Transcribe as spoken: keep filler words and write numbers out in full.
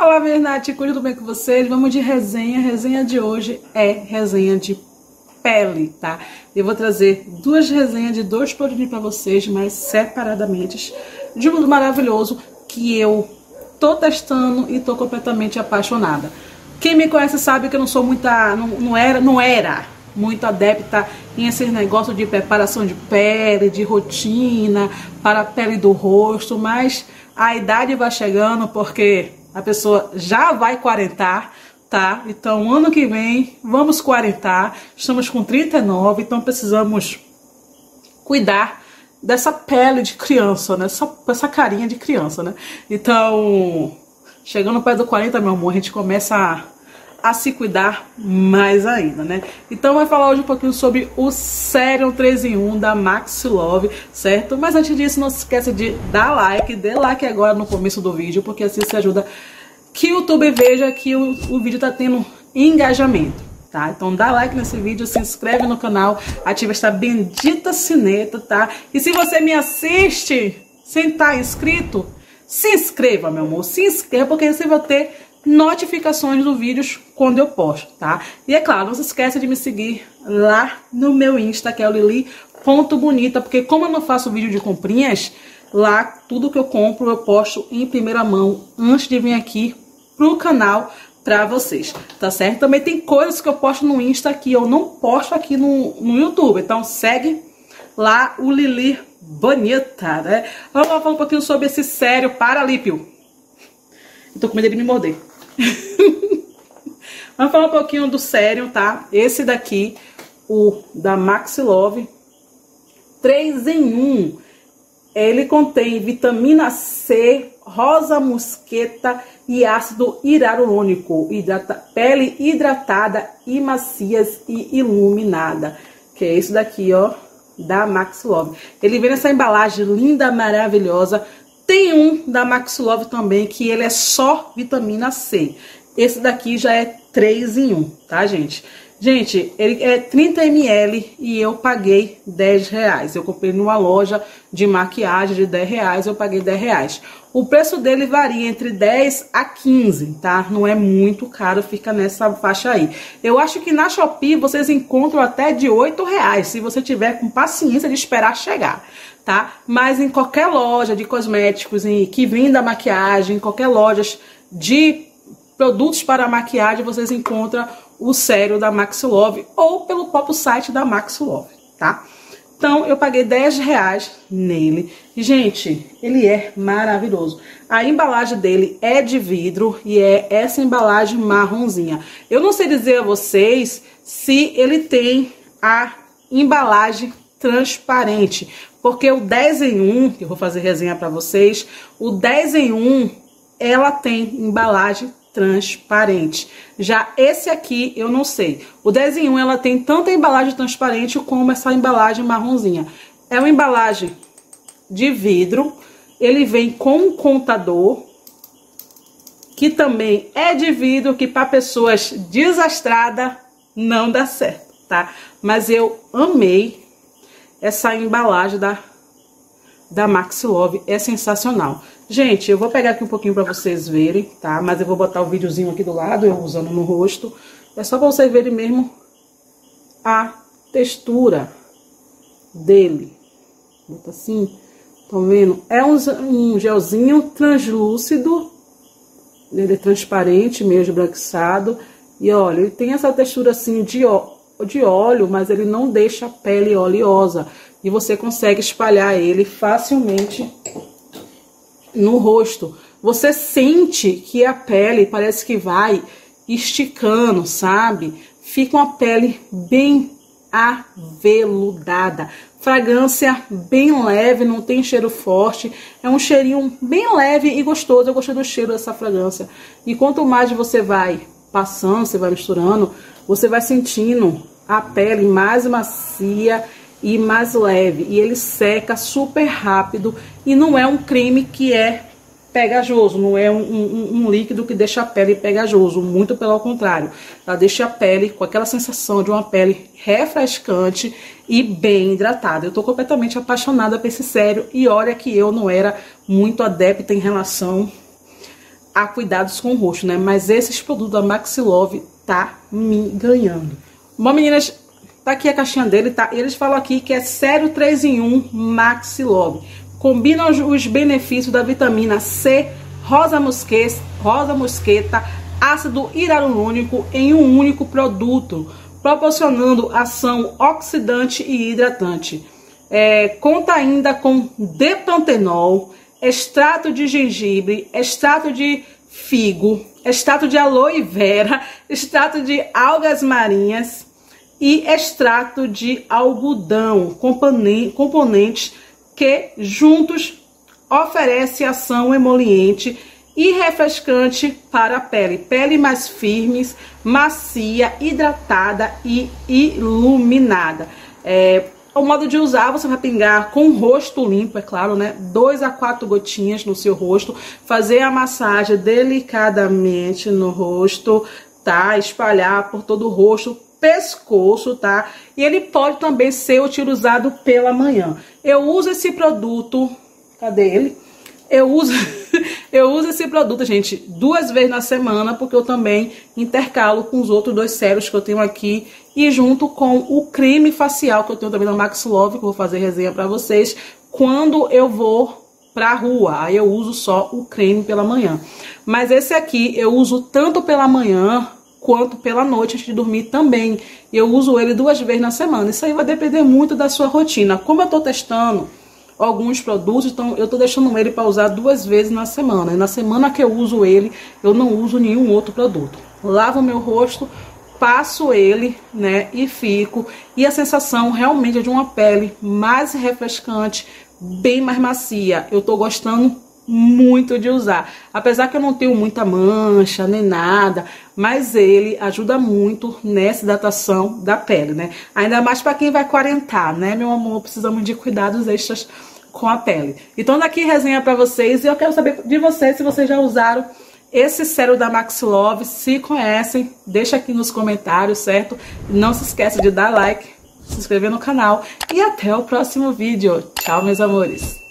Olá, minha Nath, tudo bem com vocês? Vamos de resenha. A resenha de hoje é resenha de pele, tá? Eu vou trazer duas resenhas de dois produtos para vocês, mas separadamente, de um maravilhoso que eu tô testando e tô completamente apaixonada. Quem me conhece sabe que eu não sou muita, não, não era, não era muito adepta em esses negócios de preparação de pele, de rotina para a pele do rosto, mas a idade vai chegando porque a pessoa já vai quarentar, tá? Então, ano que vem, vamos quarentar. Estamos com trinta e nove, então precisamos cuidar dessa pele de criança, né? Essa, essa carinha de criança, né? Então, chegando perto do quarenta, meu amor, a gente começa a, a se cuidar mais ainda, né? Então, vai falar hoje um pouquinho sobre o Serum três em um da Maxi Love, certo? Mas antes disso, não se esqueça de dar like, dê like agora no começo do vídeo, porque assim você ajuda que o YouTube veja que o, o vídeo tá tendo engajamento, tá? Então dá like nesse vídeo, se inscreve no canal, ativa esta bendita sineta, tá? E se você me assiste sem estar inscrito, se inscreva, meu amor, se inscreva, porque você vai ter notificações dos vídeos quando eu posto, tá? E é claro, não se esqueça de me seguir lá no meu Insta, que é o lili ponto bonita, porque como eu não faço vídeo de comprinhas, lá tudo que eu compro eu posto em primeira mão antes de vir aqui pro canal pra vocês, tá certo? Também tem coisas que eu posto no Insta que eu não posto aqui no, no YouTube, então segue lá o Lili Bonita, né? Vamos falar um pouquinho sobre esse sérum paralípio. Eu tô com medo de me morder. Vamos falar um pouquinho do sérum, tá? Esse daqui, o da Maxi Love três em um. Ele contém vitamina C, rosa mosqueta e ácido hialurônico, hidrata, pele hidratada e macias e iluminada. Que é esse daqui, ó, da Maxi Love. Ele vem nessa embalagem linda, maravilhosa. Tem um da Maxi Love também, que ele é só vitamina C. Esse daqui já é três em um, tá, gente? Gente, ele é trinta mililitros e eu paguei dez reais. Eu comprei numa loja de maquiagem de dez reais, eu paguei dez reais. O preço dele varia entre dez a quinze, tá? Não é muito caro, fica nessa faixa aí. Eu acho que na Shopee vocês encontram até de oito reais, se você tiver com paciência de esperar chegar, tá? Mas em qualquer loja de cosméticos em, que venda maquiagem, em qualquer loja de produtos para maquiagem, vocês encontram o sérum da Maxi Love ou pelo próprio site da Maxi Love, tá? Então, eu paguei dez reais nele. E, gente, ele é maravilhoso. A embalagem dele é de vidro e é essa embalagem marronzinha. Eu não sei dizer a vocês se ele tem a embalagem transparente, porque o dez em um, que eu vou fazer resenha para vocês, o dez em um, ela tem embalagem transparente. Já esse aqui, eu não sei. O dez em um, ela tem tanto a embalagem transparente como essa embalagem marronzinha. É uma embalagem de vidro. Ele vem com um contador, que também é de vidro, que para pessoas desastradas não dá certo, tá? Mas eu amei essa embalagem da, da Maxi Love. É sensacional. Gente, eu vou pegar aqui um pouquinho pra vocês verem, tá? Mas eu vou botar o videozinho aqui do lado, eu usando no rosto. É só pra vocês verem mesmo a textura dele. Bota assim, estão vendo? É um, um gelzinho translúcido. Ele é transparente, meio esbranquiçado. E olha, ele tem essa textura assim de, ó, de óleo, mas ele não deixa a pele oleosa. E você consegue espalhar ele facilmente no rosto. Você sente que a pele parece que vai esticando, sabe? Fica uma pele bem aveludada. Fragrância bem leve, não tem cheiro forte. É um cheirinho bem leve e gostoso. Eu gostei do cheiro dessa fragrância. E quanto mais você vai passando, você vai misturando, você vai sentindo a pele mais macia e mais leve, e ele seca super rápido, e não é um creme que é pegajoso, não é um, um, um líquido que deixa a pele pegajoso, muito pelo contrário, ela deixa a pele com aquela sensação de uma pele refrescante e bem hidratada. Eu tô completamente apaixonada por esse sérum, e olha que eu não era muito adepta em relação há cuidados com o rosto, né? Mas esses produtos da Maxilove tá me ganhando. Bom, meninas, tá aqui a caixinha dele, tá? Eles falam aqui que é sério três em um Maxilove. Combinam os benefícios da vitamina C, rosa mosqueta, rosa mosqueta, ácido hialurônico em um único produto, proporcionando ação oxidante e hidratante. É, conta ainda com depantenol, extrato de gengibre, extrato de figo, extrato de aloe vera, extrato de algas marinhas e extrato de algodão, componentes que juntos oferecem ação emoliente e refrescante para a pele. Pele mais firme, macia, hidratada e iluminada. É, o modo de usar, você vai pingar com o rosto limpo, é claro, né? Dois a quatro gotinhas no seu rosto. Fazer a massagem delicadamente no rosto, tá? Espalhar por todo o rosto, pescoço, tá? E ele pode também ser utilizado pela manhã. Eu uso esse produto, cadê ele? Eu uso, eu uso esse produto, gente, duas vezes na semana, porque eu também intercalo com os outros dois sérios que eu tenho aqui e junto com o creme facial que eu tenho também da Maxilove, que eu vou fazer resenha pra vocês, quando eu vou pra rua. Aí eu uso só o creme pela manhã. Mas esse aqui eu uso tanto pela manhã quanto pela noite antes de dormir também. Eu uso ele duas vezes na semana. Isso aí vai depender muito da sua rotina. Como eu tô testando alguns produtos, então eu tô deixando ele para usar duas vezes na semana. E na semana que eu uso ele, eu não uso nenhum outro produto. Lavo meu rosto, passo ele, né, e fico. E a sensação realmente é de uma pele mais refrescante, bem mais macia. Eu tô gostando muito de usar, apesar que eu não tenho muita mancha nem nada, mas ele ajuda muito nessa hidratação da pele, né? Ainda mais para quem vai quarentar, né, meu amor? Precisamos de cuidados extras com a pele. Então daqui resenha para vocês, e eu quero saber de vocês se vocês já usaram esse sérum da Maxilove. Se conhecem, deixa aqui nos comentários, certo? Não se esqueça de dar like, se inscrever no canal e até o próximo vídeo. Tchau, meus amores!